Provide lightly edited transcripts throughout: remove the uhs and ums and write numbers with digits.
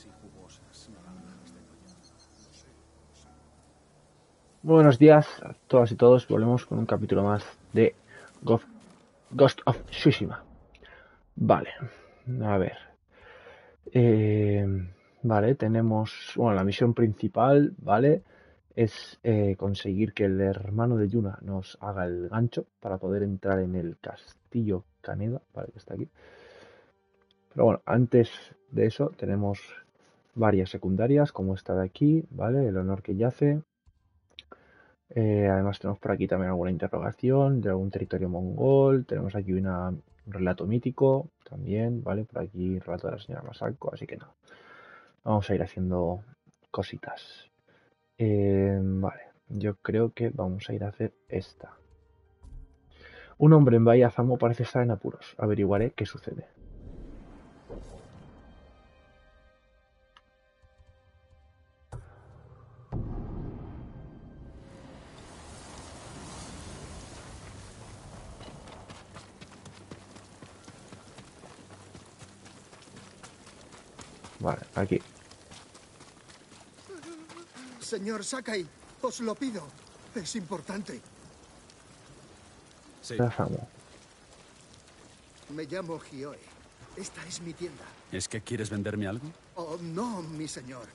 y jugosas naranjas de Noya. Lo sé. Buenos días a todas y todos. Volvemos con un capítulo más de Ghost of Tsushima. Vale, a ver. Eh, vale, tenemos. Bueno, la misión principal, ¿vale? Es conseguir que el hermano de Yuna nos haga el gancho para poder entrar en el castillo Kaneda, ¿vale? Que está aquí. Pero bueno, antes de eso tenemos varias secundarias, como esta de aquí, ¿vale? El honor que yace. Además tenemos por aquí también alguna interrogación de algún territorio mongol. Tenemos aquí un relato mítico también, ¿vale? Por aquí relato de la señora Masako, así que no. Vamos a ir haciendo cositas. Vale, yo creo que vamos a ir a hacer esta. Un hombre en Bahía Zamo parece estar en apuros. Averiguaré qué sucede. Vale, aquí. Señor Sakai, os lo pido. Es importante. Sí. Bahía Zamo. Me llamo Hioe. Esta es mi tienda. ¿Es que quieres venderme algo? Oh, no, mi señor.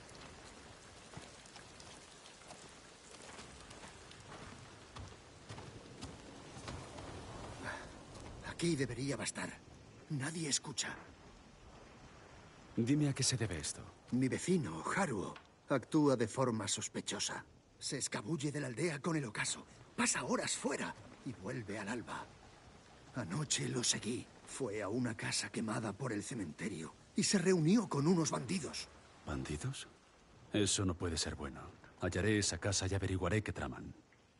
Aquí debería bastar. Nadie escucha. Dime a qué se debe esto. Mi vecino, Haruo, actúa de forma sospechosa. Se escabulle de la aldea con el ocaso. Pasa horas fuera y vuelve al alba. Anoche lo seguí. Fue a una casa quemada por el cementerio y se reunió con unos bandidos. ¿Bandidos? Eso no puede ser bueno. Hallaré esa casa y averiguaré qué traman.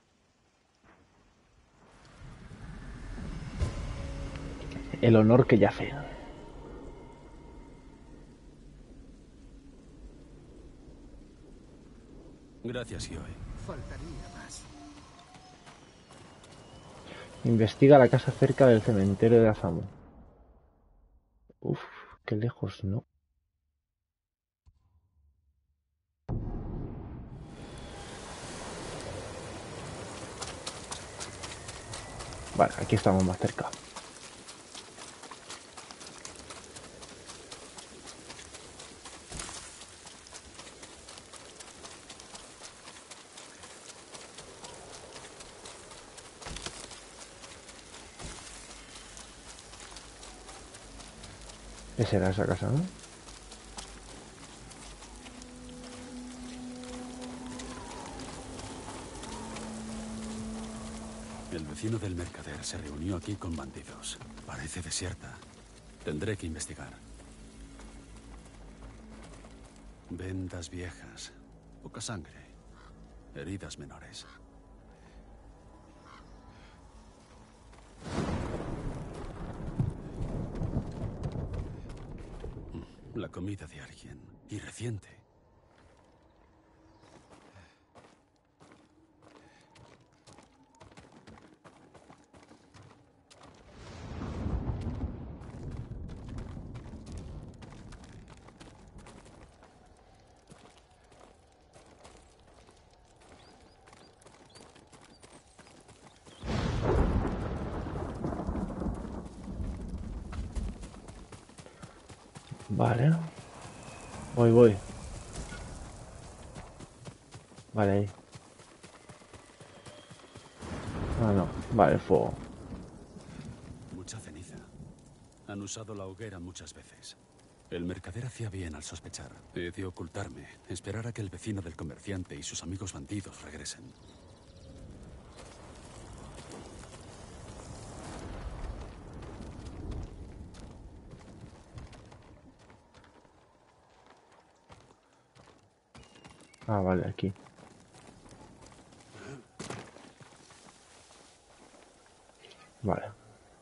El honor que yace. Gracias, Hioe. Faltaría más. Investiga la casa cerca del cementerio de Azamo. Uf, qué lejos, ¿no? Vale, aquí estamos más cerca. ¿Qué será esa casa, no? El vecino del mercader se reunió aquí con bandidos. Parece desierta. Tendré que investigar. Vendas viejas. Poca sangre. Heridas menores. La comida de alguien. Y reciente. Vale. Voy. Vale, ahí. Ah, no. Vale, fuego. Mucha ceniza. Han usado la hoguera muchas veces. El mercader hacía bien al sospechar. He de ocultarme, esperar a que el vecino del comerciante y sus amigos bandidos regresen. Ah, vale, aquí. Vale.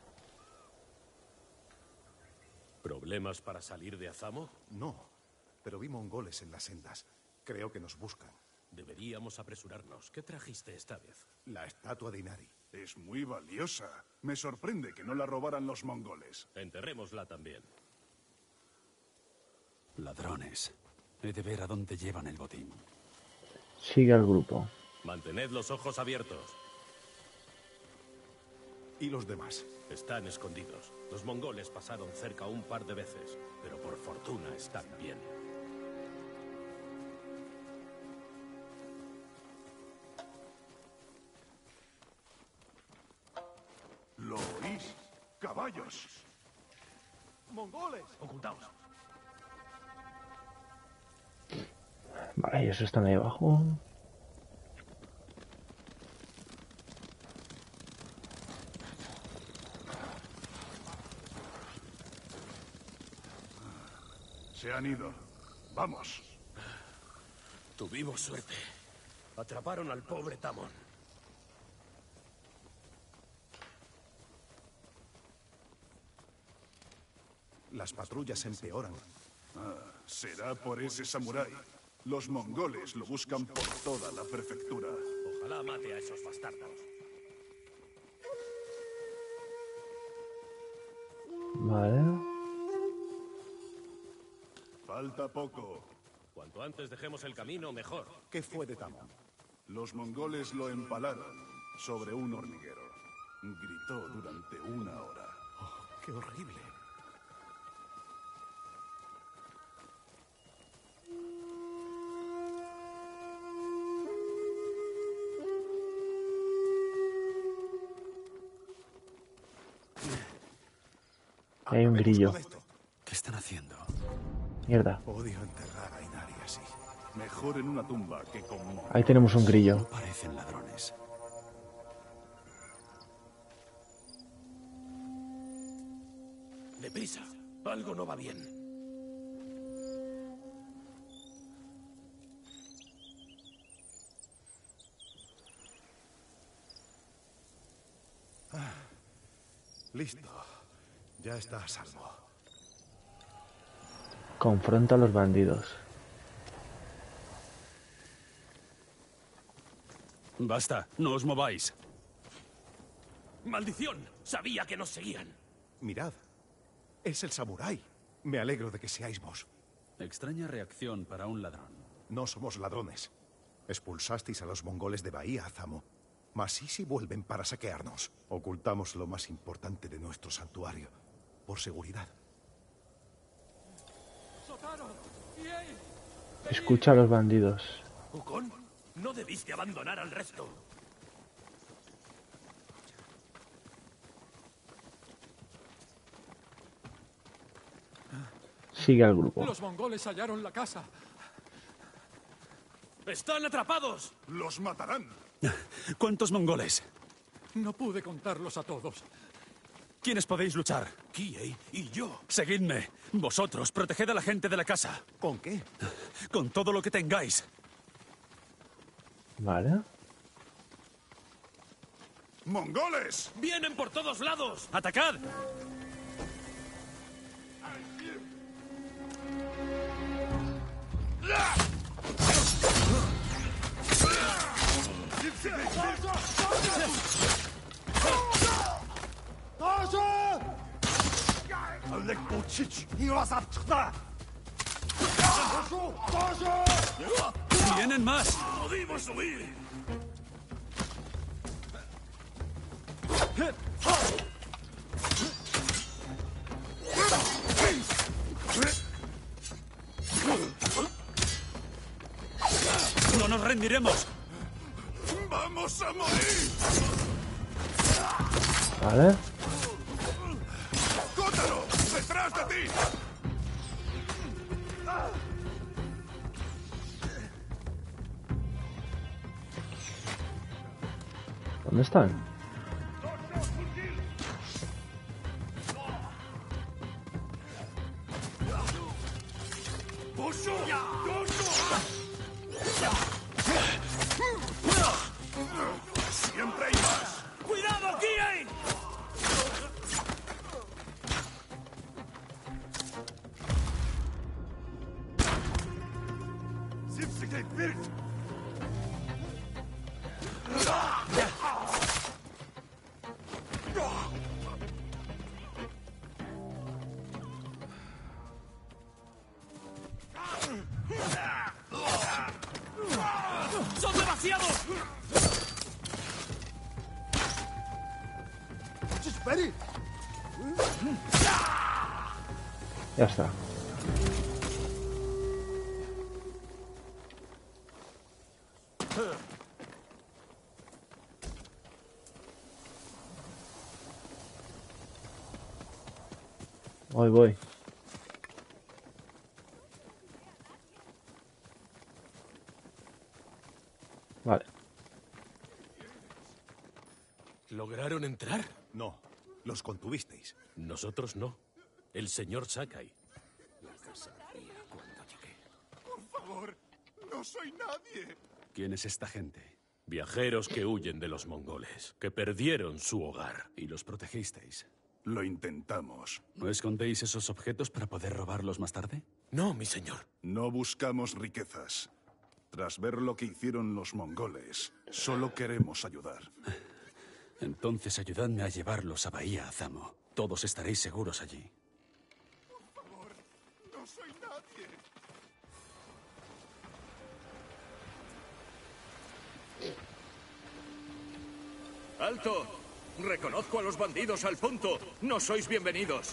¿Problemas para salir de Azamo? No, pero vi mongoles en las sendas. Creo que nos buscan. Deberíamos apresurarnos. ¿Qué trajiste esta vez? La estatua de Inari. Es muy valiosa. Me sorprende que no la robaran los mongoles. Enterrémosla también. Ladrones. He de ver a dónde llevan el botín. Sigue al grupo. Mantened los ojos abiertos. ¿Y los demás? Están escondidos. Los mongoles pasaron cerca un par de veces, pero por fortuna están bien. ¿Lo oís? ¡Caballos! ¡Mongoles! Ocultaos. Vale, ellos están ahí abajo. Se han ido. ¡Vamos! Tuvimos suerte. Atraparon al pobre Tamon. Las patrullas empeoran. Será por ese samurái. Los mongoles lo buscan por toda la prefectura. Ojalá mate a esos bastardos. Vale. Falta poco. Cuanto antes dejemos el camino, mejor. ¿Qué fue de Tamon? Los mongoles lo empalaron sobre un hormiguero. Gritó durante 1 hora. ¡Qué horrible! Hay un grillo. ¿Qué están haciendo? Mierda. Odio enterrar a Inari así. Mejor en una tumba que con mongoles. Ahí tenemos un grillo. No parecen ladrones. ¡Deprisa! Algo no va bien. Listo. Ya está a salvo. Confronta a los bandidos. Basta, no os mováis. ¡Maldición! Sabía que nos seguían. Mirad. Es el samurái. Me alegro de que seáis vos. Extraña reacción para un ladrón. No somos ladrones. Expulsasteis a los mongoles de Bahía Azamo. Mas ¿y si vuelven para saquearnos? Ocultamos lo más importante de nuestro santuario. Por seguridad. Escucha a los bandidos. Ukon, no debiste abandonar al resto. Sigue al grupo. Los mongoles hallaron la casa. ¡Están atrapados! ¡Los matarán! ¿Cuántos mongoles? No pude contarlos a todos. ¿Quiénes podéis luchar? Kiei y yo. Seguidme. Vosotros, proteged a la gente de la casa. ¿Con qué? Con todo lo que tengáis. Vale. ¡Mongoles! ¡Vienen por todos lados! ¡Atacad! ¡Vienen más! ¡Podemos huir! ¡No nos rendiremos! ¡Vamos a morir! Vale. ¡Kotaro! ¡Detrás de ti! ¿Dónde están? ¡Siempre hay más! ¡Cuidado, Kiei! ¡Demasiado! ¡Espere! Ya está. Voy. Vale. ¿Lograron entrar? No, los contuvisteis. Nosotros no. El señor Sakai. Por favor, no soy nadie. ¿Quién es esta gente? Viajeros que huyen de los mongoles, que perdieron su hogar. ¿Y los protegisteis? Lo intentamos. ¿No escondéis esos objetos para poder robarlos más tarde? No, mi señor. No buscamos riquezas. Tras ver lo que hicieron los mongoles, solo queremos ayudar. Entonces ayudadme a llevarlos a Bahía Azamo. Todos estaréis seguros allí. Por favor, no soy nadie. ¡Alto! Reconozco a los bandidos al punto. No sois bienvenidos.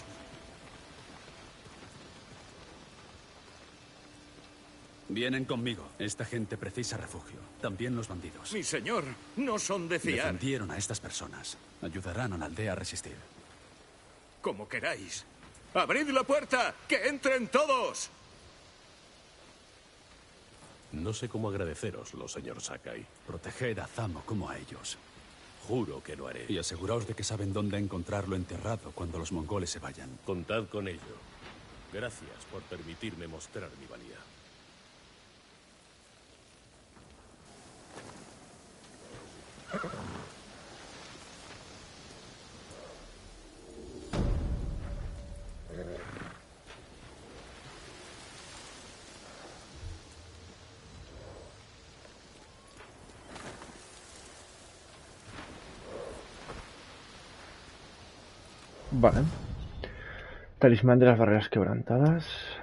Vienen conmigo. Esta gente precisa refugio. También los bandidos. Mi señor, no son de fiar. Defendieron a estas personas. Ayudarán a la aldea a resistir. Como queráis. ¡Abrid la puerta! ¡Que entren todos! No sé cómo agradecéroslo, señor Sakai. Proteged a Azamo como a ellos. Juro que lo haré. Y aseguraos de que saben dónde encontrarlo enterrado cuando los mongoles se vayan. Contad con ello. Gracias por permitirme mostrar mi valía. Vale. Talismán de las barreras quebrantadas.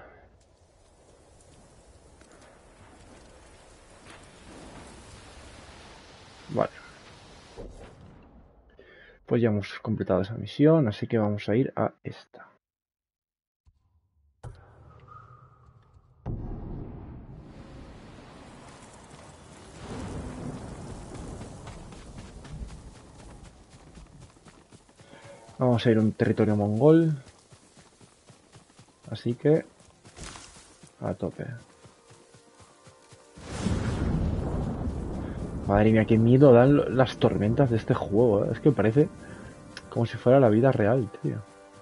Vale. Pues ya hemos completado esa misión, así que vamos a ir a esta. Vamos a ir a un territorio mongol. Así que a tope. Madre mía, qué miedo dan las tormentas de este juego, ¿eh? Es que parece como si fuera la vida real, tío.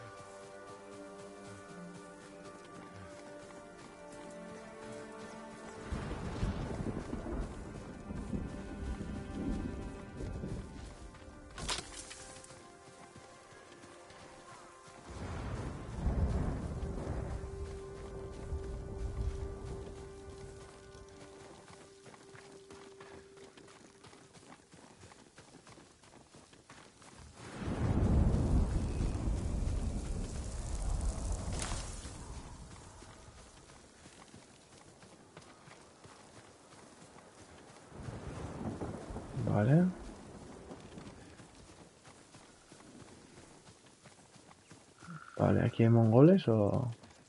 Vale. Vale, ¿aquí hay mongoles o...?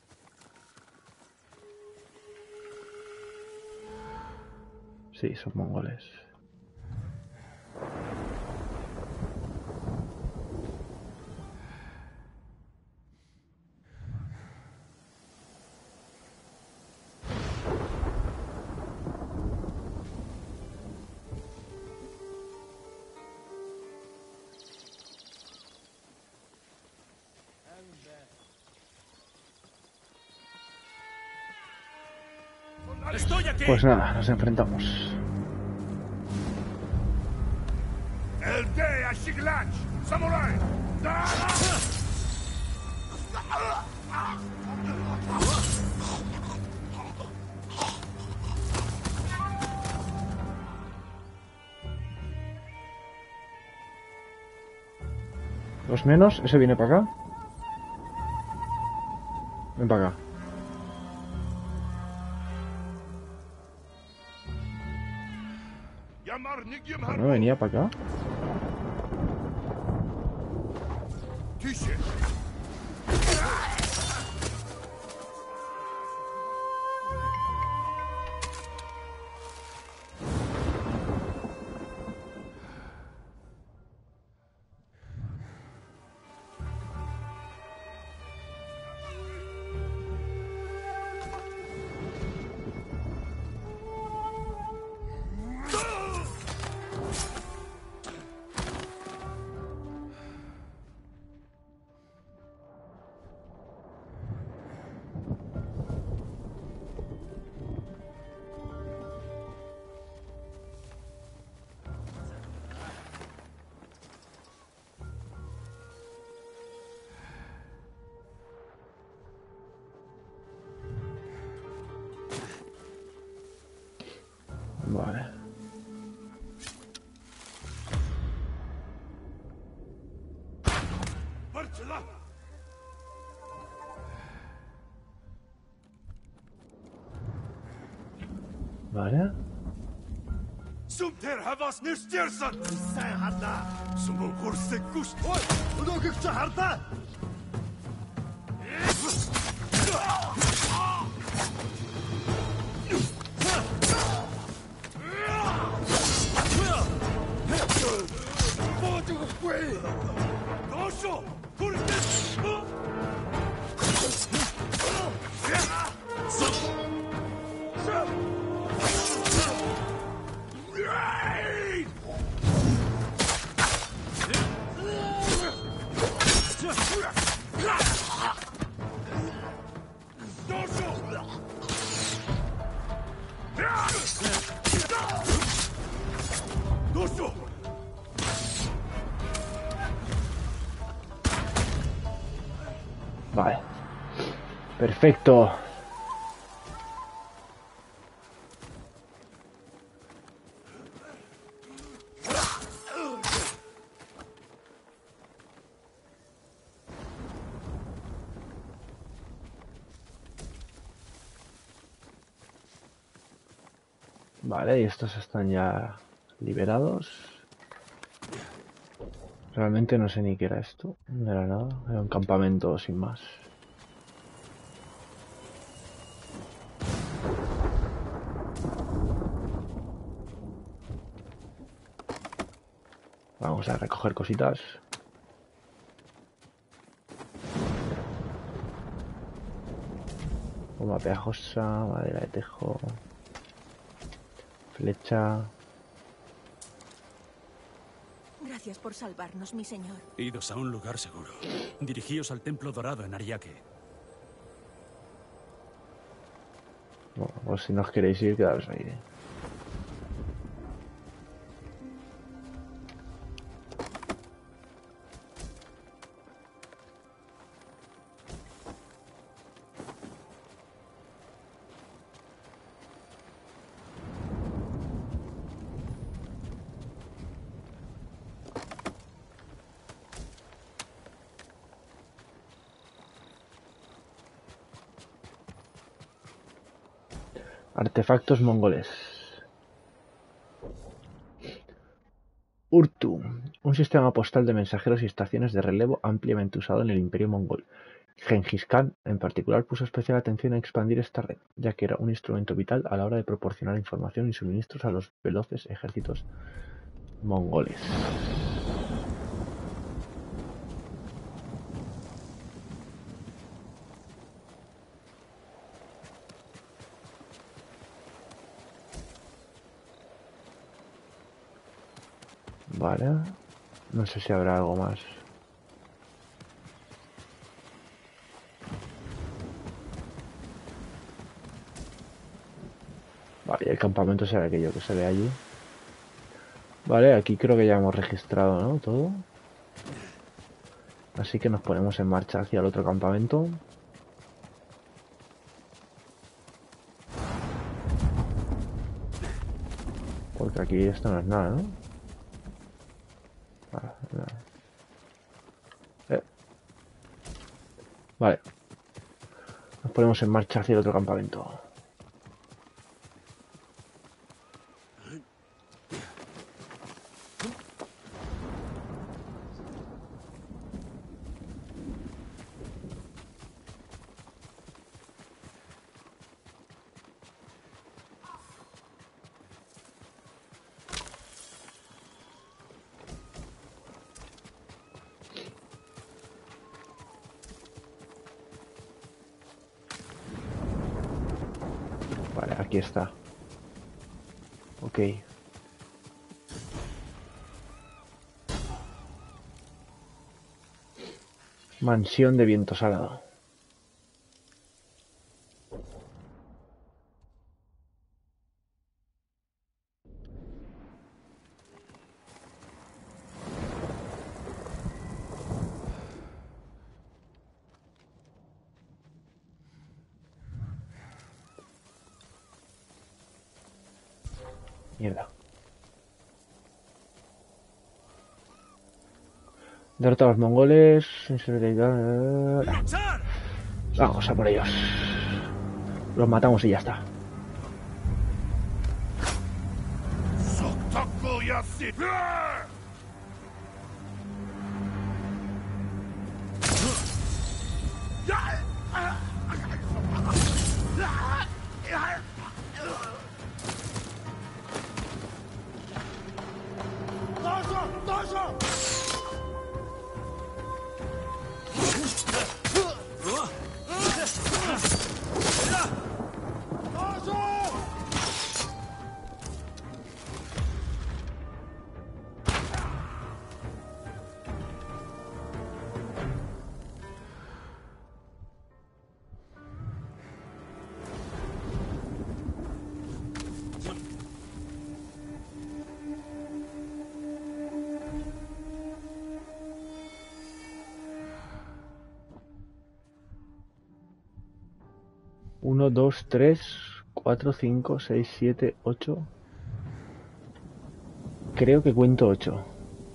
Sí, son mongoles. ¡Estoy aquí! Pues nada, nos enfrentamos. ¡El de Ashiglach! ¡Samurai! Los menos, ese viene para acá. Ven para acá. No venía para acá. Vale. Vale. Sumter havas nystjersan! Säharda! Som om horse gust! Och då gick harda! Vale. Perfecto. Vale, y estos están ya liberados. Realmente no sé ni qué era esto. No era nada. Era un campamento sin más. Vamos a recoger cositas. Goma pegajosa, madera de tejo, flecha. Gracias por salvarnos, mi señor. Idos a un lugar seguro. Dirigíos al Templo Dorado en Ariake. Bueno, pues si no os queréis ir, quedaros ahí. Artefactos mongoles. Urtu, un sistema postal de mensajeros y estaciones de relevo ampliamente usado en el Imperio Mongol. Gengis Khan, en particular, puso especial atención a expandir esta red, ya que era un instrumento vital a la hora de proporcionar información y suministros a los veloces ejércitos mongoles. Vale, no sé si habrá algo más. Vale, el campamento será aquello que se ve allí. Vale, aquí creo que ya hemos registrado, ¿no? Todo. Así que nos ponemos en marcha hacia el otro campamento. Porque aquí esto no es nada, ¿no? Vale. Nos ponemos en marcha hacia el otro campamento. Vale, aquí está. Ok. Mansión de viento salado. Mierda. Derrota a los mongoles. Vamos a por ellos. Los matamos y ya está. Uno, dos, tres, cuatro, cinco, seis, siete, ocho. Creo que cuento 8.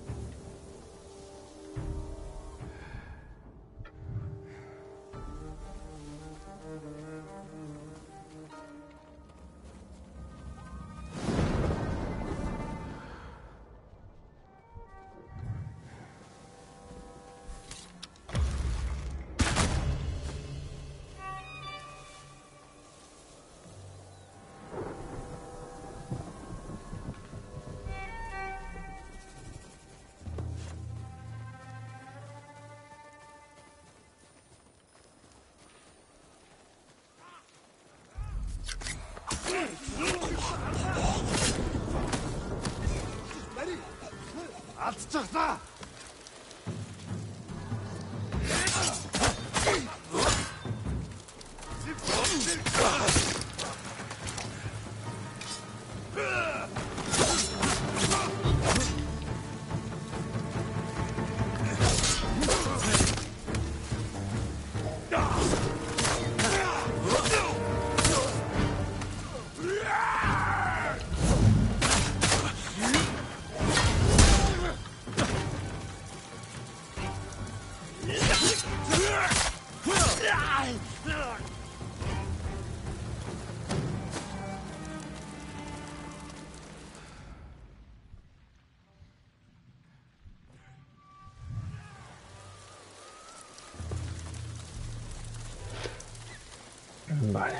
Vale.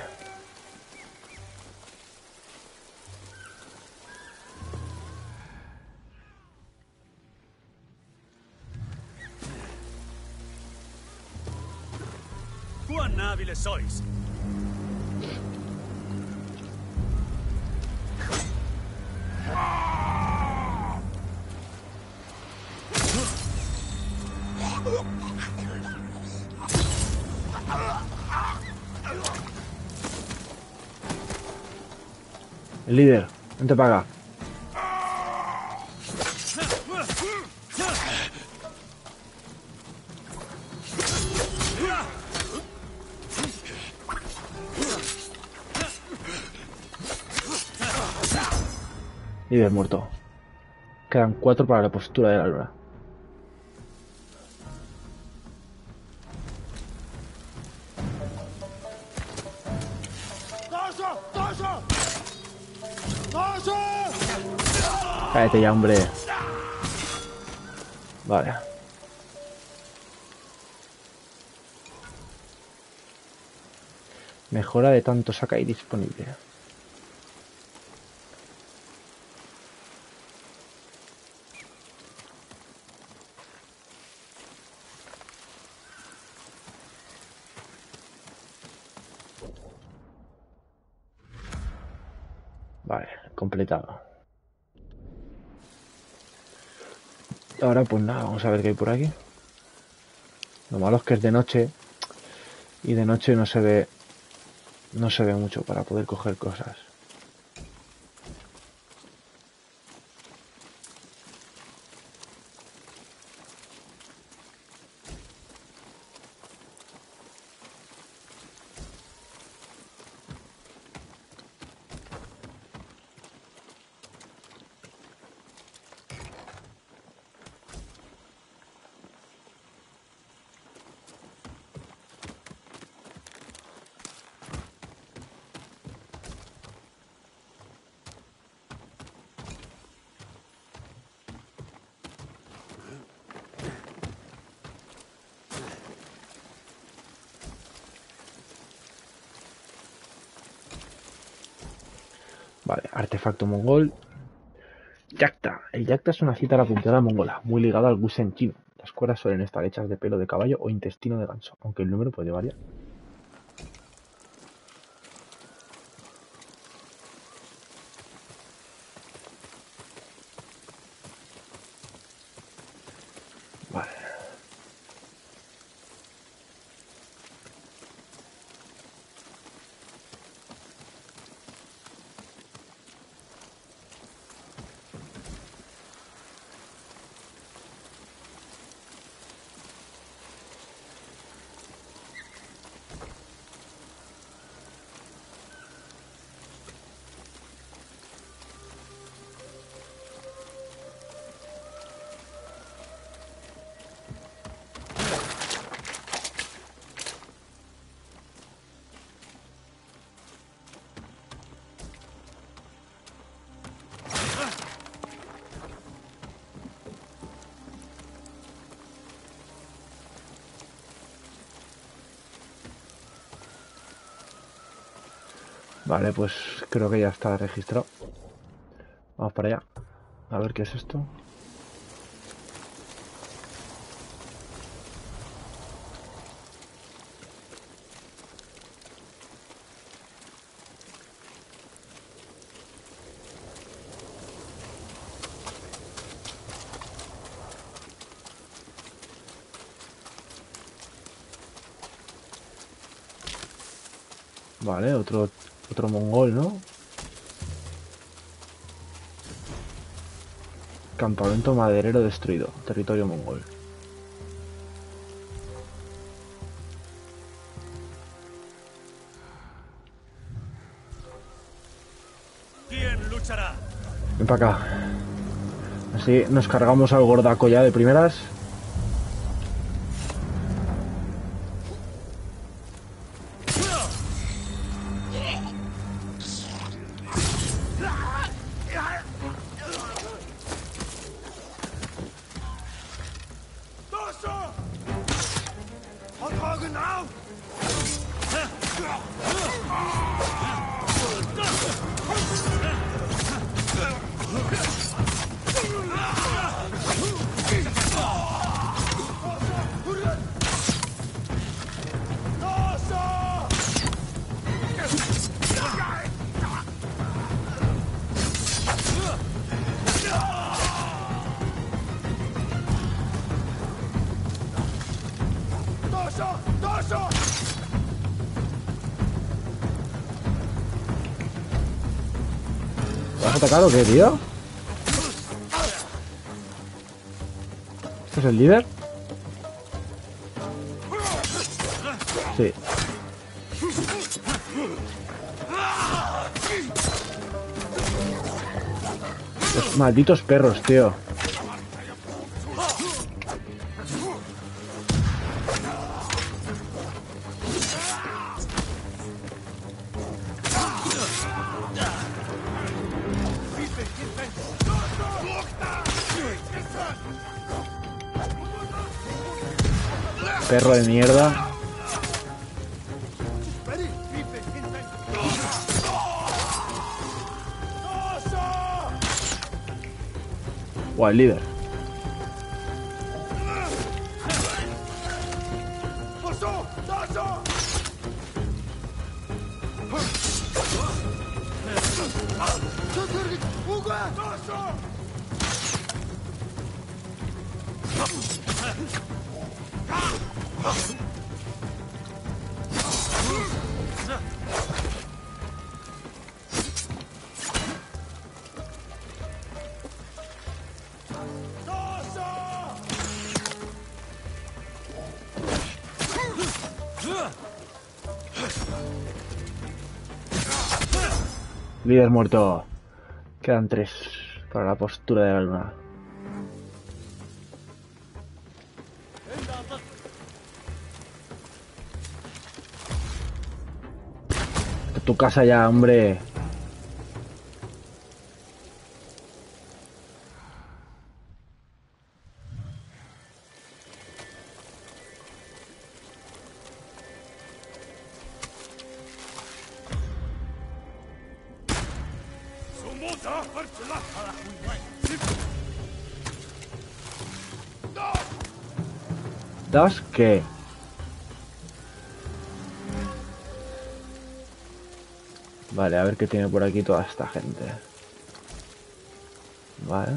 ¡Cuán hábiles sois! El líder, vente para acá. Líder muerto. Quedan 4 para la postura de la luna. Cállate ya, hombre. Vale. Mejora de tanto saca y disponible. Vale, completado. Ahora pues nada, vamos a ver qué hay por aquí. Lo malo es que es de noche y de noche no se ve mucho para poder coger cosas. Vale, artefacto mongol. Yakta. El yakta es una cítara punteada mongola, muy ligada al gusen chino. Las cuerdas suelen estar hechas de pelo de caballo o intestino de ganso, aunque el número puede variar. Vale. Vale, pues creo que ya está registrado. Vamos para allá. A ver qué es esto. Vale, otro mongol, ¿no? Campamento maderero destruido. Territorio mongol. ¿Quién luchará? Ven para acá. Así nos cargamos al gordaco ya de primeras. ¿Vas a atacar o qué, tío? ¿Este es el líder? Sí. Los malditos perros, tío. Perro de mierda. Buah, el líder. Líder muerto. Quedan 3 para la postura de la luna. A tu casa ya, hombre. ¿Das qué? Vale, a ver qué tiene por aquí toda esta gente. Vale.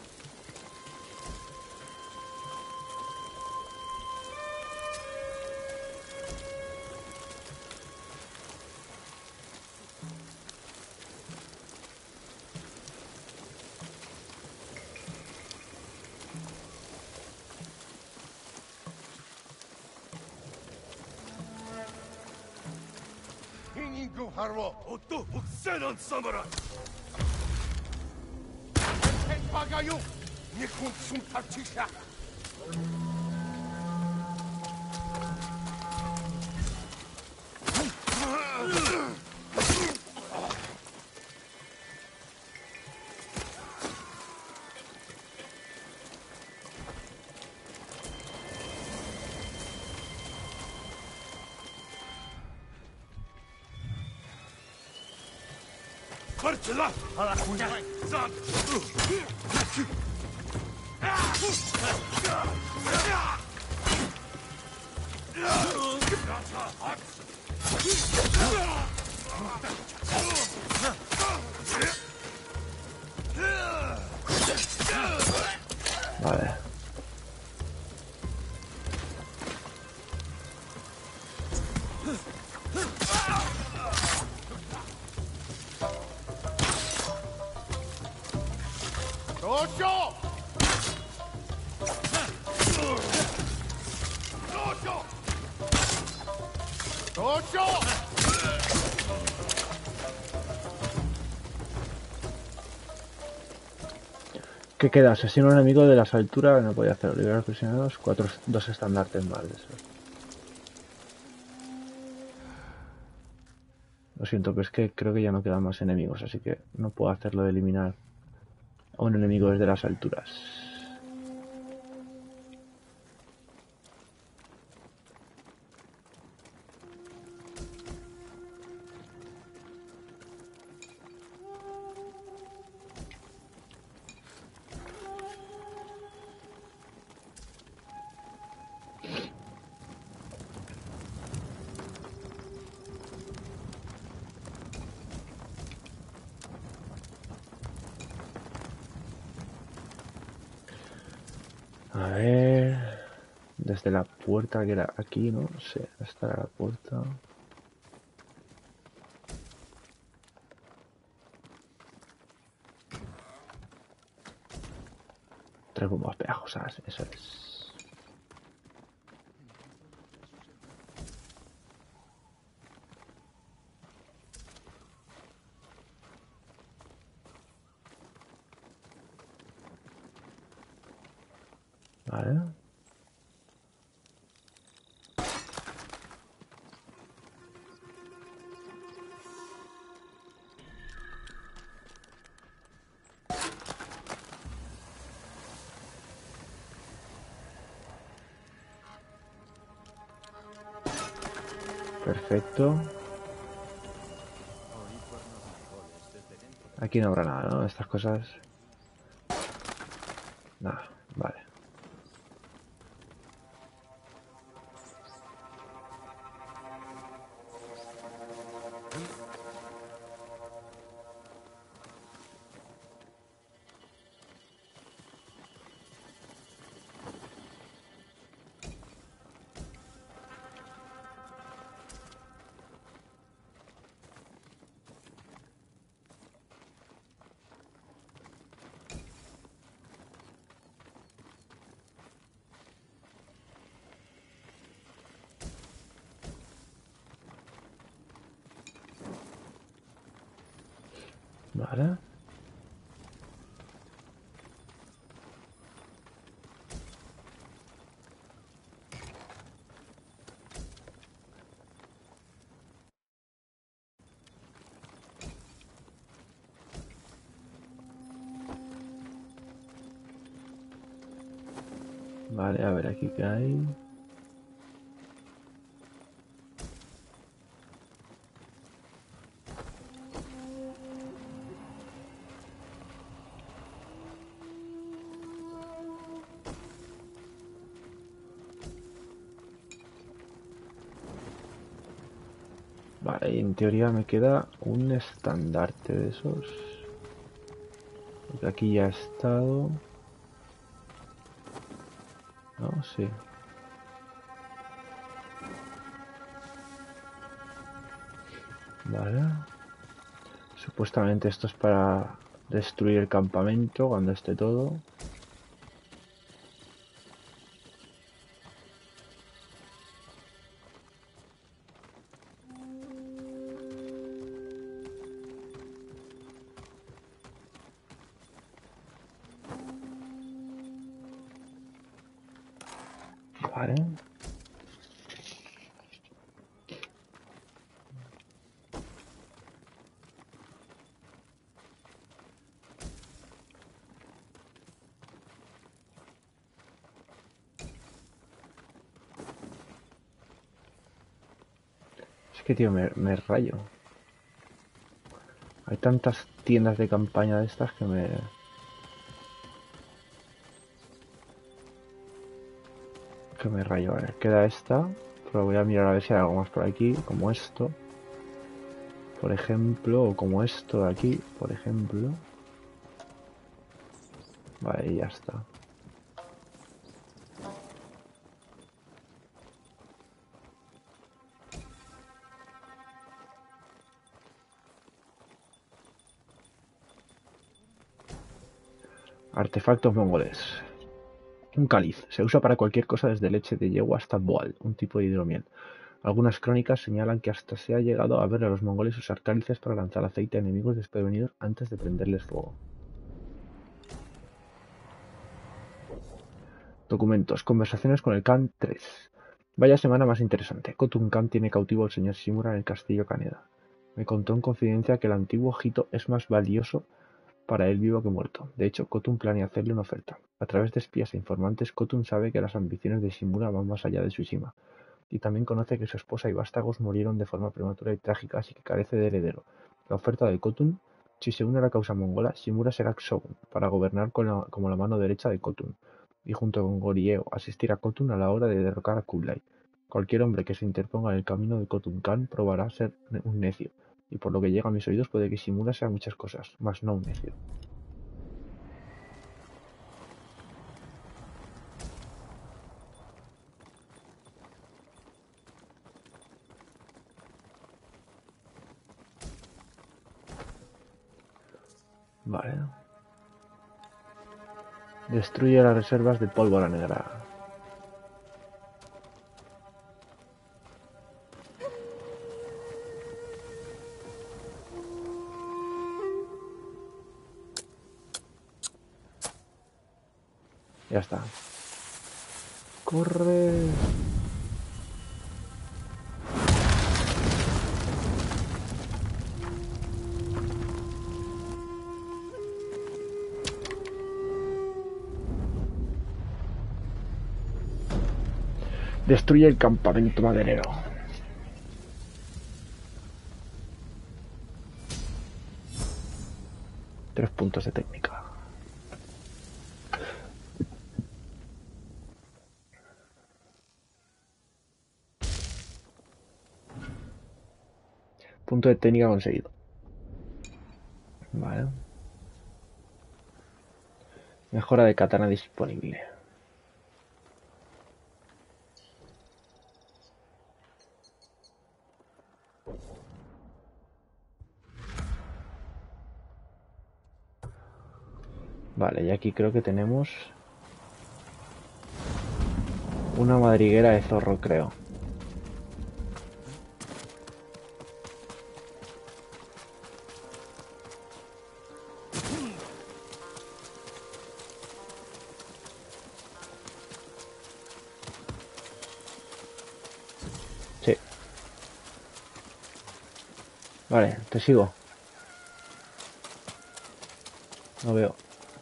Harwo, Otto, Senon Samurai. Pagayo, Nikun Sum Tarchisha. Parchela a la cuña. Vale. ¿Qué queda? Asesino enemigo de las alturas. No podía hacerlo. Liberar a los prisioneros. 2 estandartes más. Lo siento, pero es que creo que ya no quedan más enemigos. Así que no puedo hacerlo de eliminar a un enemigo desde las alturas. A ver... Desde la puerta que era aquí, ¿no? Sí, esta era la puerta. Tres bombas pegajosas, eso es. Vale. Perfecto. Aquí no habrá nada, ¿no? Estas cosas. Nada, vale. Vale. Vale, a ver aquí qué hay. Vale, y en teoría me queda un estandarte de esos. Porque aquí ya he estado. No, sí. Vale. Supuestamente esto es para destruir el campamento cuando esté todo. Vale. Es que, tío, me rayo. Hay tantas tiendas de campaña de estas que me... rayo. A ver, queda esta. Pero voy a mirar a ver si hay algo más por aquí, como esto. Por ejemplo, o como esto de aquí, por ejemplo. Vale, y ya está. Artefactos mongoles. Un cáliz. Se usa para cualquier cosa desde leche de yegua hasta boal, un tipo de hidromiel. Algunas crónicas señalan que hasta se ha llegado a ver a los mongoles usar cálices para lanzar aceite a enemigos desprevenidos antes de prenderles fuego. Documentos. Conversaciones con el Khan 3. Vaya semana más interesante. Khotun Khan tiene cautivo al señor Shimura en el castillo Kaneda. Me contó en confidencia que el antiguo Hito es más valioso para él vivo que muerto. De hecho, Khotun planea hacerle una oferta. A través de espías e informantes, Khotun sabe que las ambiciones de Shimura van más allá de Tsushima. Y también conoce que su esposa y vástagos murieron de forma prematura y trágica, así que carece de heredero. La oferta de Khotun: si se une a la causa mongola, Shimura será shogun, para gobernar como la mano derecha de Khotun, y junto con Goryeo asistir a Khotun a la hora de derrocar a Kublai. Cualquier hombre que se interponga en el camino de Khotun Khan probará ser un necio, y por lo que llega a mis oídos puede que Shimura sea muchas cosas, mas no un necio. Vale. Destruye las reservas de pólvora negra. Ya está. ¡Corre! Destruye el campamento maderero. Tres puntos de técnica. Punto de técnica conseguido. Vale. Mejora de katana disponible. Vale, y aquí creo que tenemos una madriguera de zorro, creo. Vale, te sigo. No veo.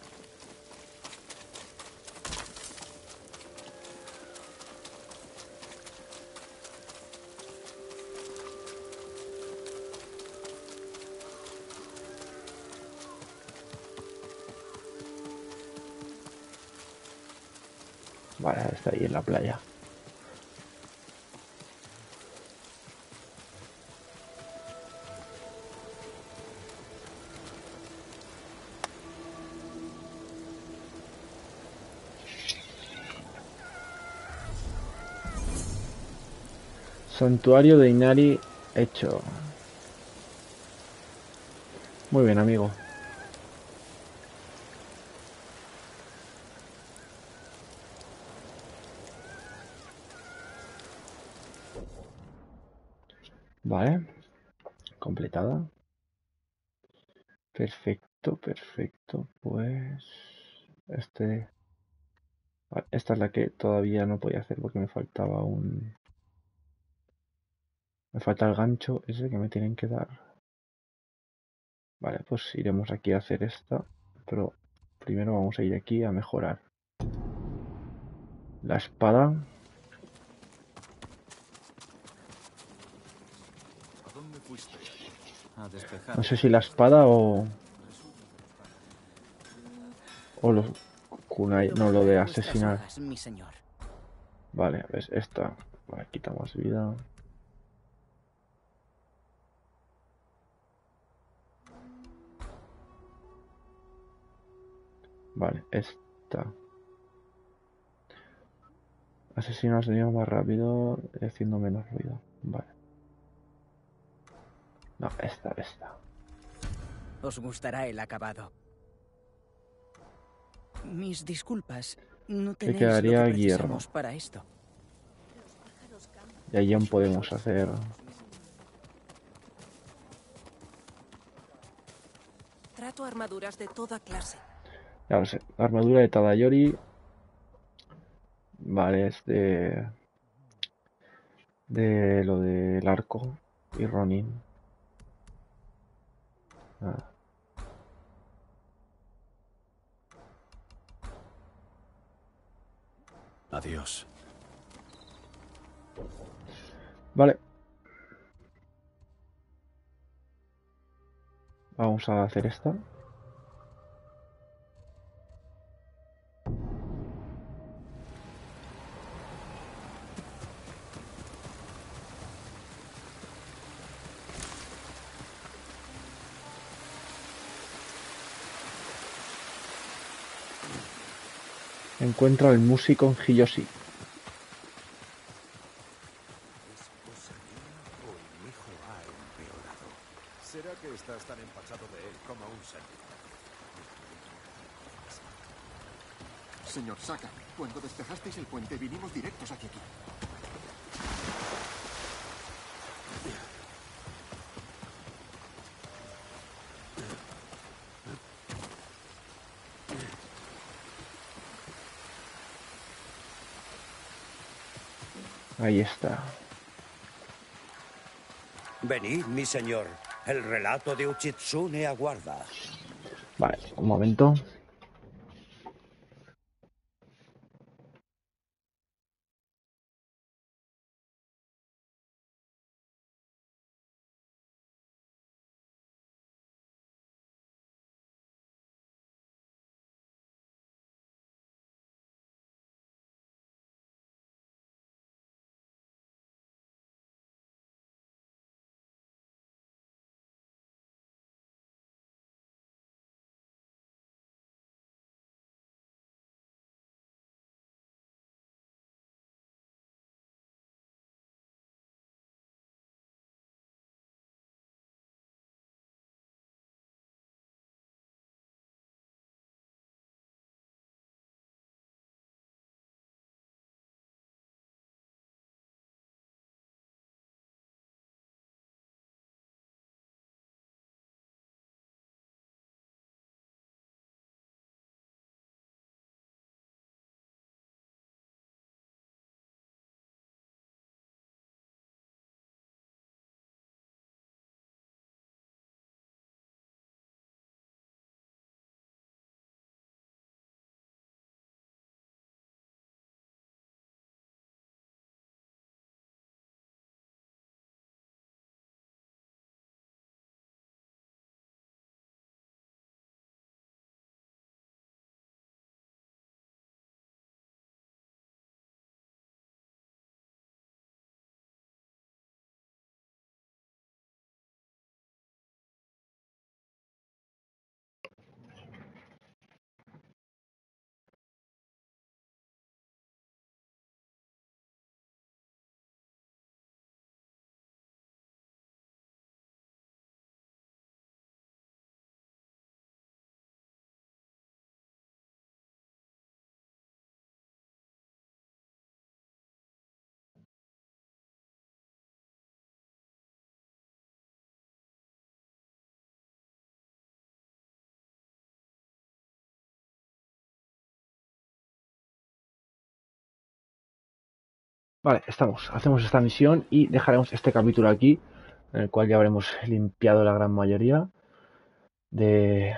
Vale, está ahí en la playa. Santuario de Inari hecho. Muy bien, amigo. Vale. Completada. Perfecto, perfecto. Pues... Vale, esta es la que todavía no podía hacer porque me faltaba un... Me falta el gancho ese que me tienen que dar. Vale, pues iremos aquí a hacer esta. Pero primero vamos a ir aquí a mejorar. La espada. No sé si la espada o los kunai, no lo de asesinar. Hojas, mi señor. Vale, ves esta. Vale, quita más vida. Vale, esta. Asesina al señor más rápido haciendo menos ruido. Vale. No, esta. Os gustará el acabado. Mis disculpas. No Que tenéis quedaría lo que hierro. precisamos para esto. Y ahí aún podemos hacer... Trato armaduras de toda clase. Ya lo sé. Armadura de Tadayori. Vale, es de lo del arco y Ronin. Ah. Adiós. Vale. Vamos a hacer esta. Encuentra al músico en Hiyoshi. ¿Será que estás tan empachado de él como un servidor? Señor Saka, cuando despejasteis el puente vinimos directos hacia aquí. Ahí está. Venid, mi señor. El relato de Uchitsune aguarda. Vale, un momento. Vale, estamos. Hacemos esta misión y dejaremos este capítulo aquí, en el cual ya habremos limpiado la gran mayoría de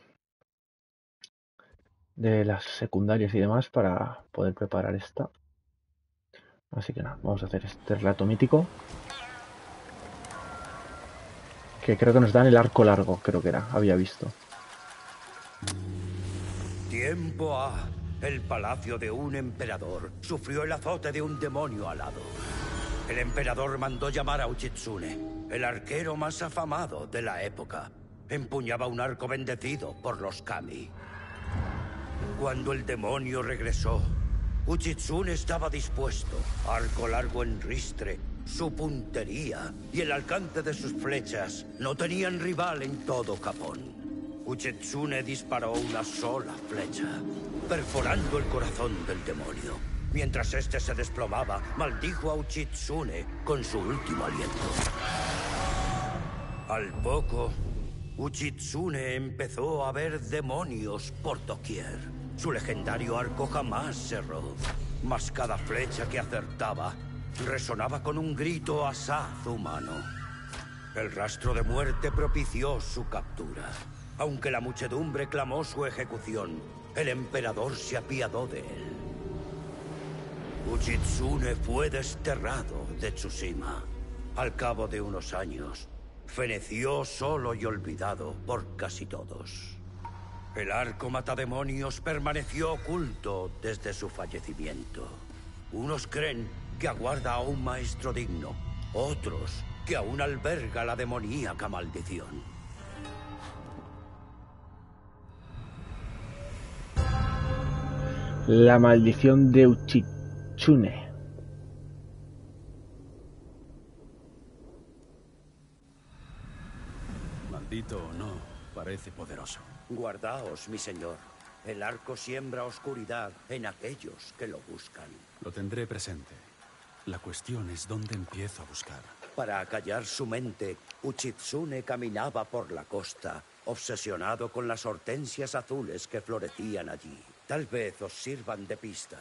las secundarias y demás para poder preparar esta. Así que nada, vamos a hacer este relato mítico. Que creo que nos dan el arco largo, creo que era, había visto. Tiempo ha. El palacio de un emperador sufrió el azote de un demonio alado. El emperador mandó llamar a Uchitsune, el arquero más afamado de la época. Empuñaba un arco bendecido por los kami. Cuando el demonio regresó, Uchitsune estaba dispuesto. Arco largo en ristre, su puntería y el alcance de sus flechas no tenían rival en todo Japón. Uchitsune disparó una sola flecha, perforando el corazón del demonio. Mientras este se desplomaba, maldijo a Uchitsune con su último aliento. Al poco, Uchitsune empezó a ver demonios por doquier. Su legendario arco jamás cerró, mas cada flecha que acertaba resonaba con un grito asaz humano. El rastro de muerte propició su captura. Aunque la muchedumbre clamó su ejecución, el emperador se apiadó de él. Uchitsune fue desterrado de Tsushima. Al cabo de unos años, feneció solo y olvidado por casi todos. El arco matademonios permaneció oculto desde su fallecimiento. Unos creen que aguarda a un maestro digno, otros que aún alberga la demoníaca maldición. La maldición de Uchitsune. Maldito o no, parece poderoso. Guardaos, mi señor. El arco siembra oscuridad en aquellos que lo buscan. Lo tendré presente. La cuestión es dónde empiezo a buscar. Para acallar su mente, Uchitsune caminaba por la costa, obsesionado con las hortensias azules que florecían allí. Tal vez os sirvan de pista.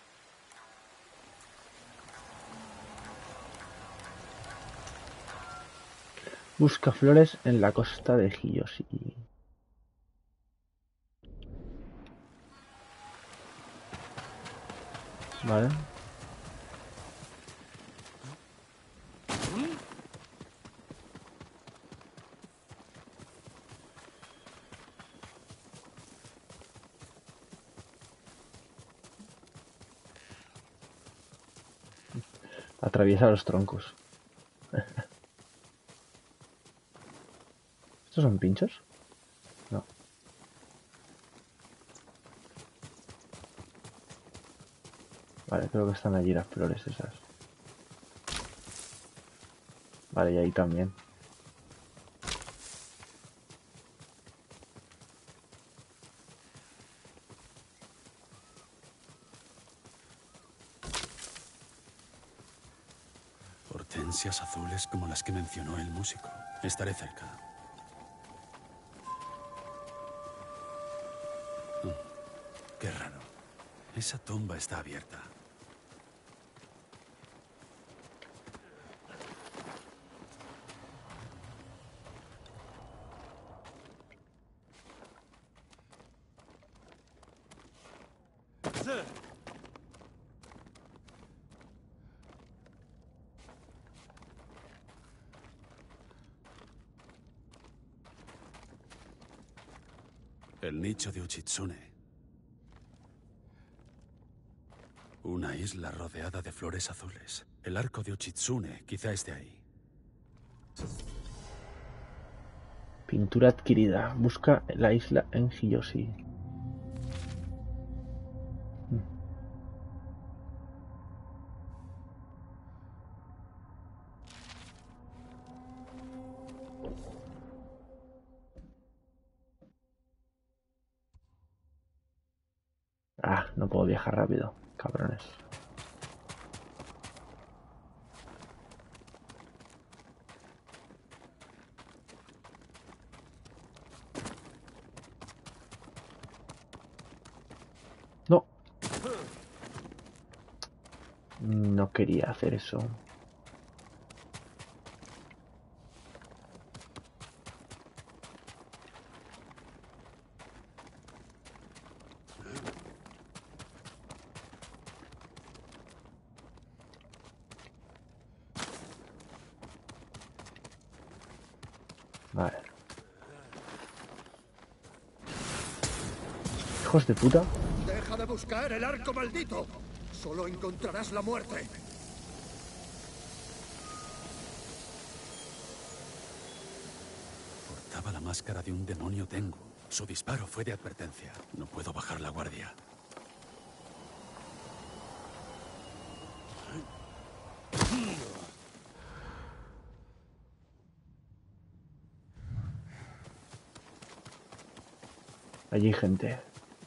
Busca flores en la costa de Hiyoshi. Vale. Atraviesa los troncos. ¿Estos son pinchos? No. Vale, creo que están allí las flores esas. Vale, y ahí también. Hortensias azules como las que mencionó el músico. Estaré cerca. Qué raro. Esa tumba está abierta. El nicho de Uchitsune. Una isla rodeada de flores azules. El arco de Uchitsune quizá esté ahí. Pintura adquirida. Busca la isla en Hiyoshi. Ah, no puedo viajar rápido, cabrones. No. no quería hacer eso. Vale. Hijos de puta. Deja de buscar el arco maldito. Solo encontrarás la muerte. Portaba la máscara de un demonio Tengu. Su disparo fue de advertencia. No puedo bajar la guardia. Allí hay gente.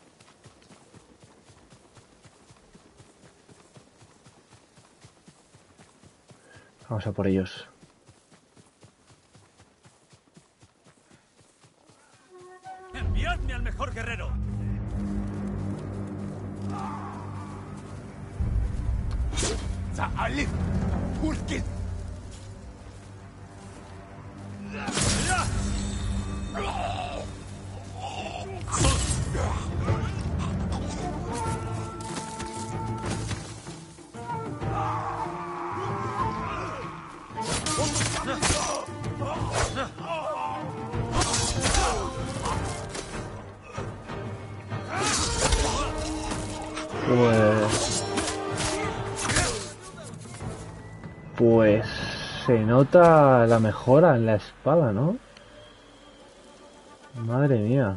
Vamos a por ellos. ¡Enviadme al mejor guerrero! ¡Alif! ¡Urkin! Pues se nota la mejora en la espada, ¿no? Madre mía.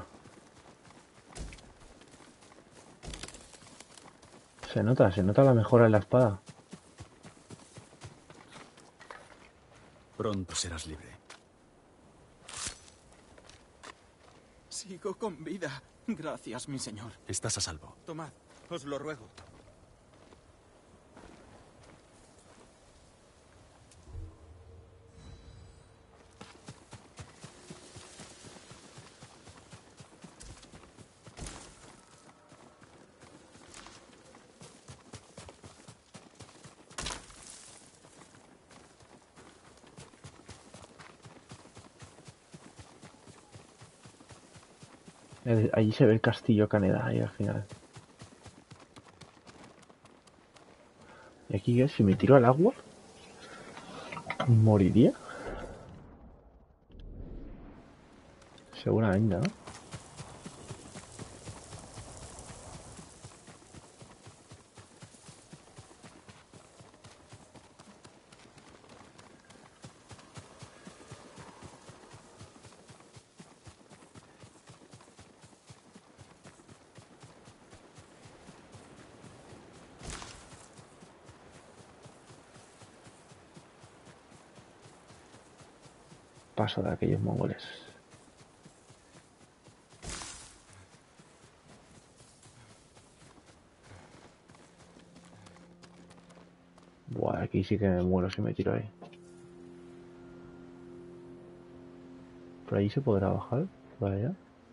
Se nota la mejora en la espada. Pronto serás libre. Sigo con vida. Gracias, mi señor. Estás a salvo. Tomad, os lo ruego. Allí se ve el castillo Kaneda, ahí al final. ¿Y aquí qué? Si me tiro al agua, ¿moriría? Seguramente, ¿no? Paso de aquellos mongoles. Buah, aquí sí que me muero si me tiro ahí. ¿Por ahí se podrá bajar? ¿Por allá?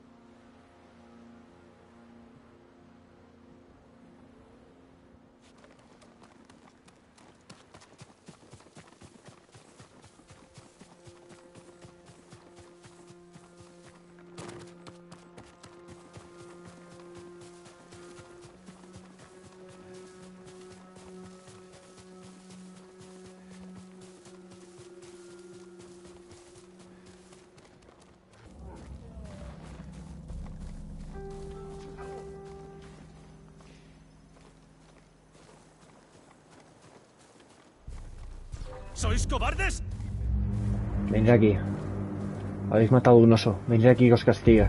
¿Sois cobardes? Venid aquí. Habéis matado un oso. Venid aquí que os castiga.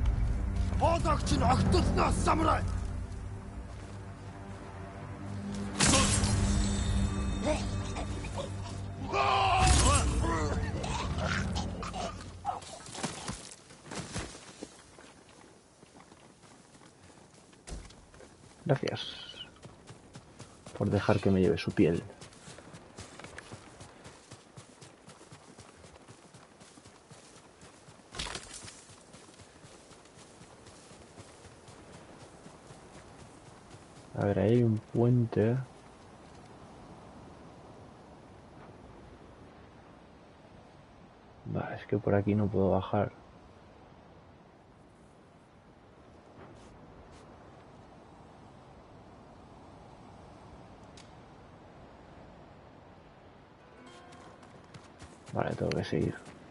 Gracias por dejar que me lleve su piel. A ver, ahí hay un puente. que por aquí no puedo bajar. Vale, tengo que seguir.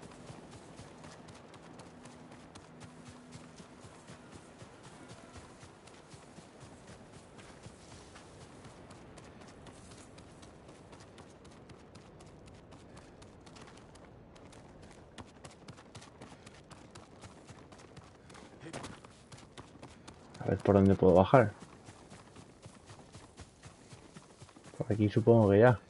A ver por dónde puedo bajar. Por aquí supongo que ya.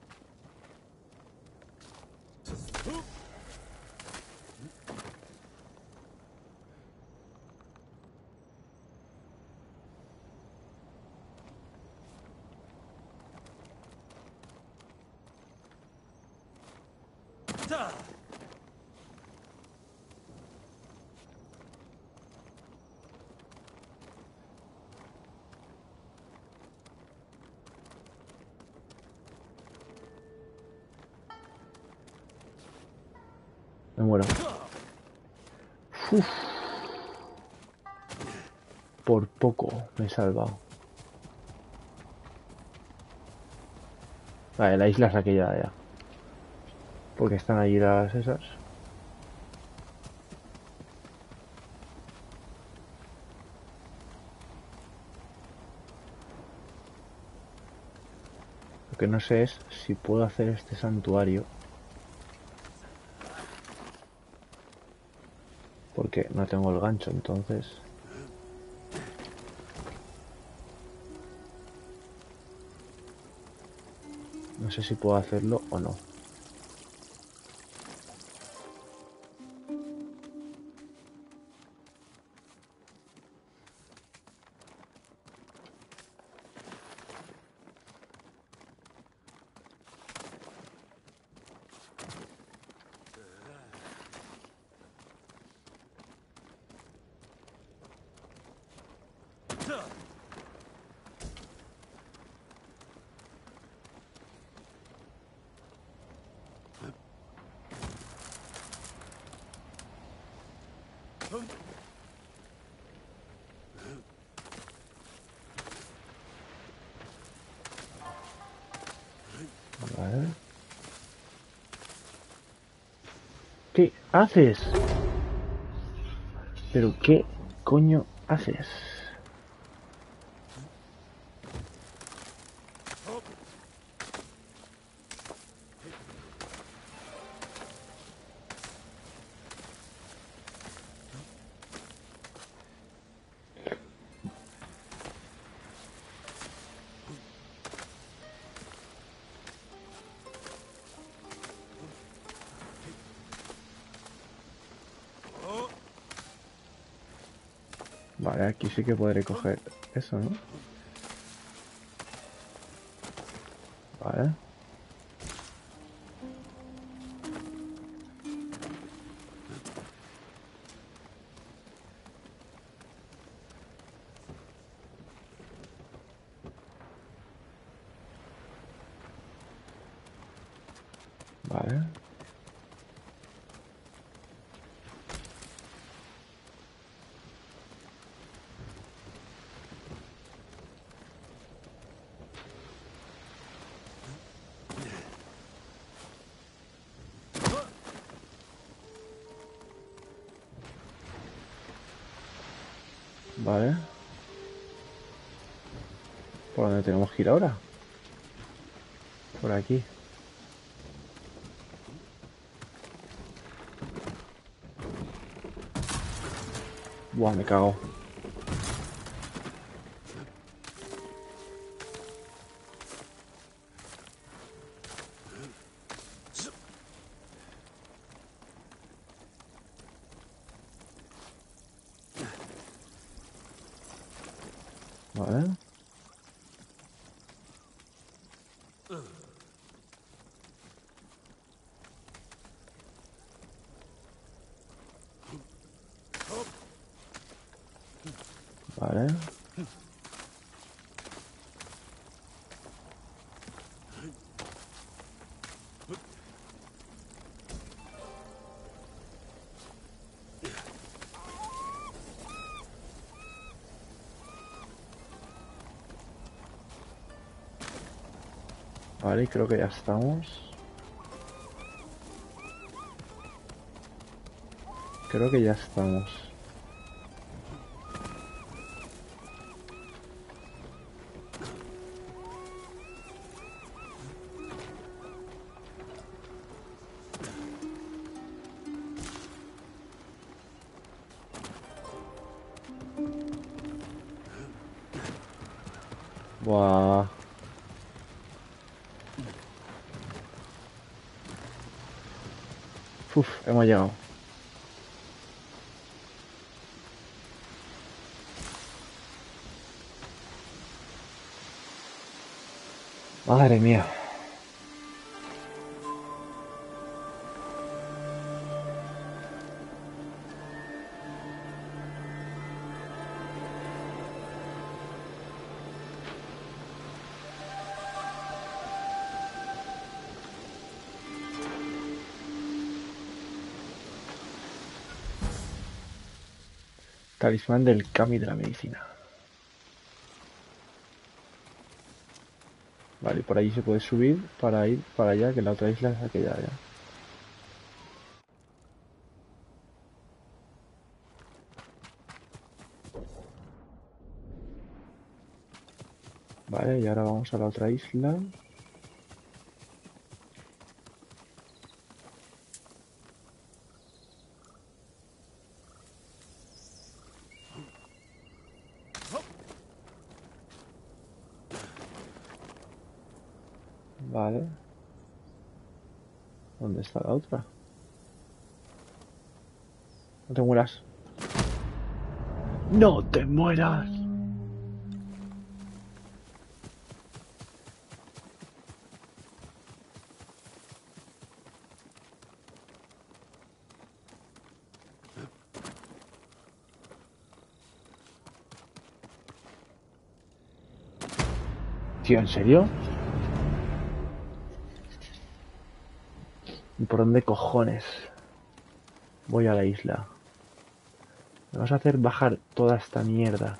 Me muero. Uf. Por poco me he salvado. Vale, la isla es aquella ya. Porque están allí las esas. Lo que no sé es si puedo hacer este santuario. Porque no tengo el gancho, entonces... No sé si puedo hacerlo o no. Vale. ¿Qué haces? ¿Pero qué coño haces? Vale, aquí sí que podré coger eso, ¿no? Vale. Vale. Vale. ¿Por dónde tenemos que ir ahora? Por aquí. Buah, me cago. Vale. Vale. Vale, creo que ya estamos. Creo que ya estamos. Buah. Uf, hemos llegado. Madre mía. Talismán del Kami de la medicina. Vale, por ahí se puede subir para ir para allá, que la otra isla es aquella ya. Vale, y ahora vamos a la otra isla. Vale. ¿Dónde está la otra? No te mueras. ¡No te mueras! Tío, ¿en serio? ¿Y por dónde cojones voy a la isla? Me vas a hacer bajar toda esta mierda.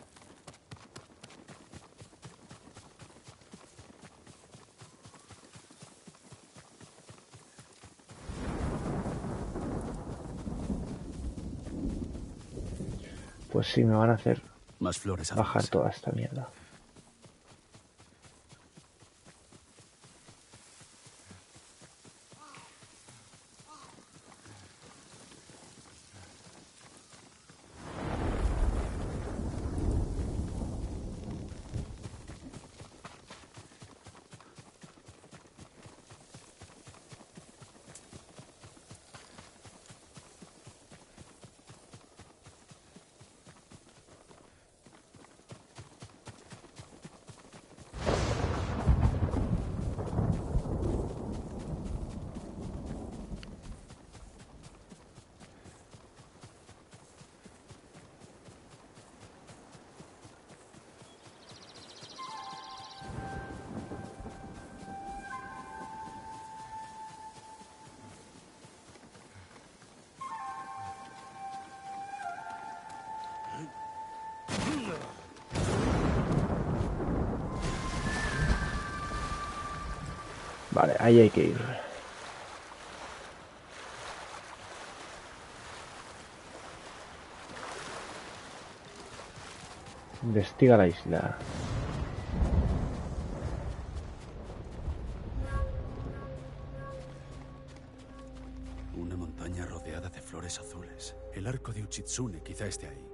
Pues sí, me van a hacer más flores bajar toda esta mierda. Vale, ahí hay que ir. Investiga la isla. Una montaña rodeada de flores azules. El arco de Uchitsune quizá esté ahí.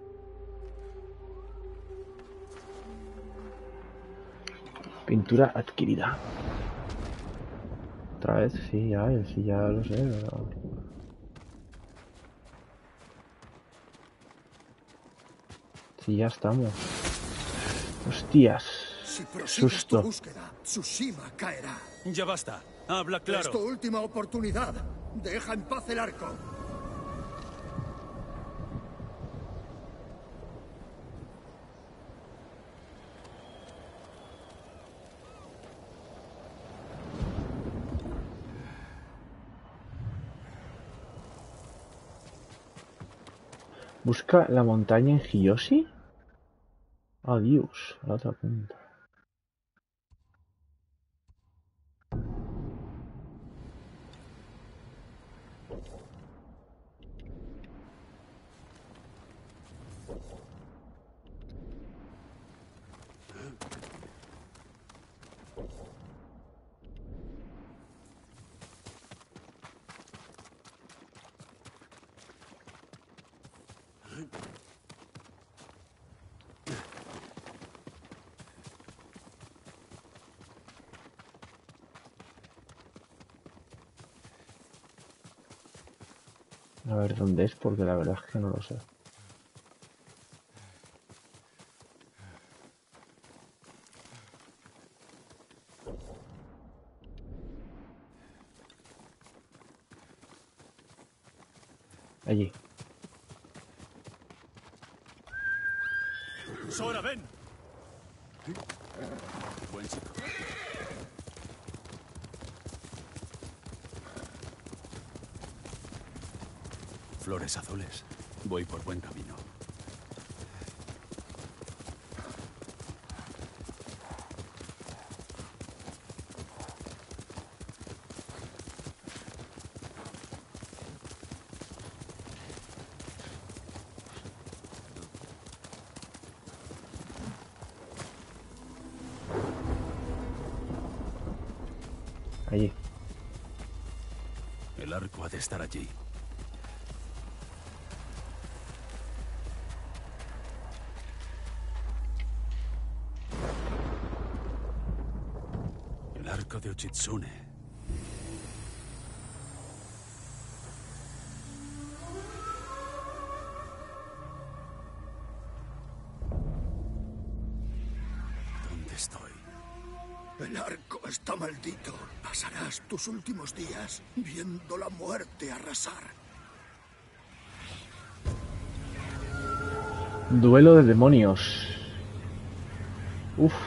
Pintura adquirida. Otra vez, sí, ya lo sé, pero... Sí, ya estamos. Hostias. Si prosigues Susto. tu búsqueda, Tsushima caerá. Ya basta. Habla claro. Es tu última oportunidad. Deja en paz el arco. Busca la montaña en Hiyoshi. Adiós, a la otra punta. A ver dónde es, porque la verdad es que no lo sé. Allí. Sora, ven. Buen chico. Flores azules. Voy por buen camino. Allí. El arco ha de estar allí. El arco de Uchitsune. ¿Dónde estoy? El arco está maldito. Pasarás tus últimos días viendo la muerte arrasar. Duelo de demonios. Uf.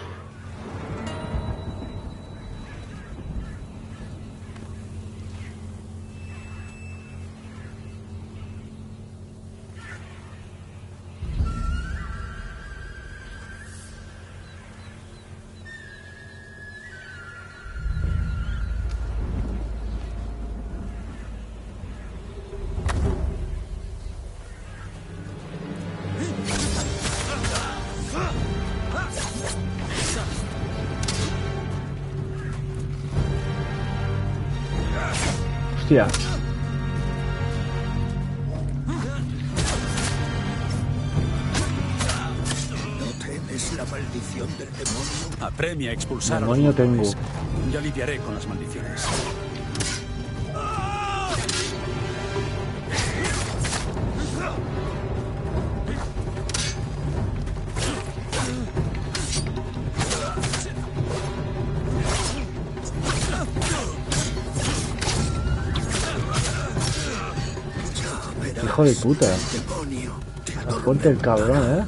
Hostia. ¿No temes la maldición del demonio? Apremia a expulsar a los Demonio tengo. mongoles. Ya lidiaré con las maldiciones. Hijo de puta. Está fuerte el cabrón, ¿eh?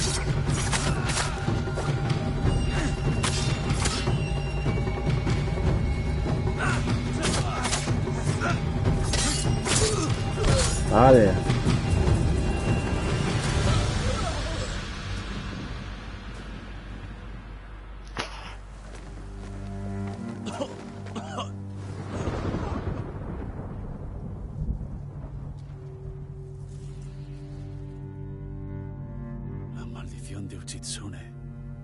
Vale. La maldición de Uchitsune.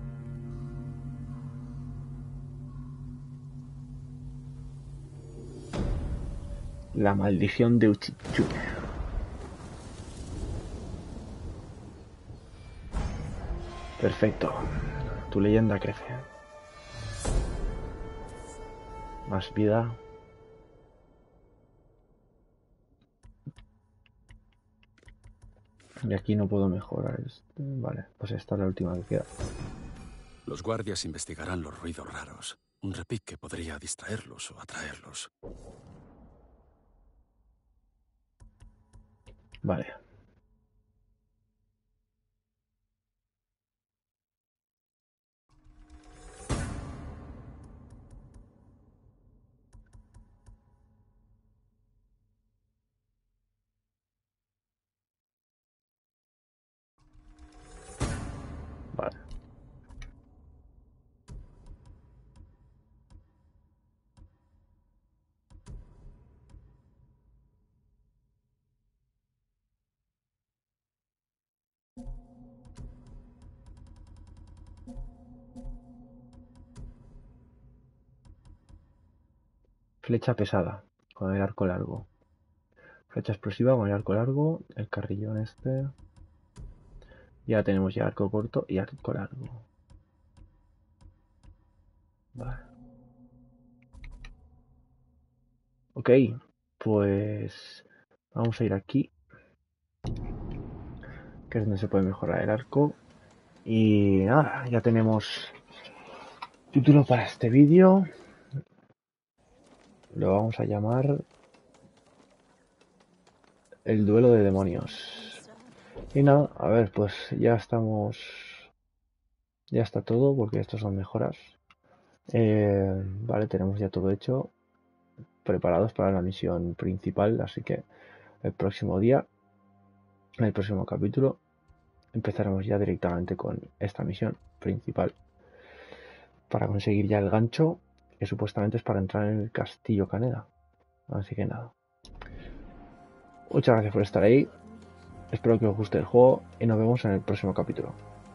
La maldición de Uchitsune. Perfecto. Tu leyenda crece. Más vida. Y aquí no puedo mejorar esto. Vale, pues esta es la última que queda. Los guardias investigarán los ruidos raros. Un repique podría distraerlos o atraerlos. Vale. Vale. Flecha pesada con el arco largo. Flecha explosiva con el arco largo. El carrillón este. Ya tenemos ya arco corto y arco largo. Vale. Ok, pues Vamos a ir aquí, que es donde se puede mejorar el arco. Y nada, ya tenemos título para este vídeo. Lo vamos a llamar El duelo de demonios. Y nada, a ver, pues ya estamos... Ya está todo, porque estos son mejoras. Vale, tenemos ya todo hecho. Preparados para la misión principal, así que el próximo día, en el próximo capítulo, empezaremos ya directamente con esta misión principal para conseguir ya el gancho, que supuestamente es para entrar en el castillo Caneda. Así que nada, muchas gracias por estar ahí, espero que os guste el juego y nos vemos en el próximo capítulo.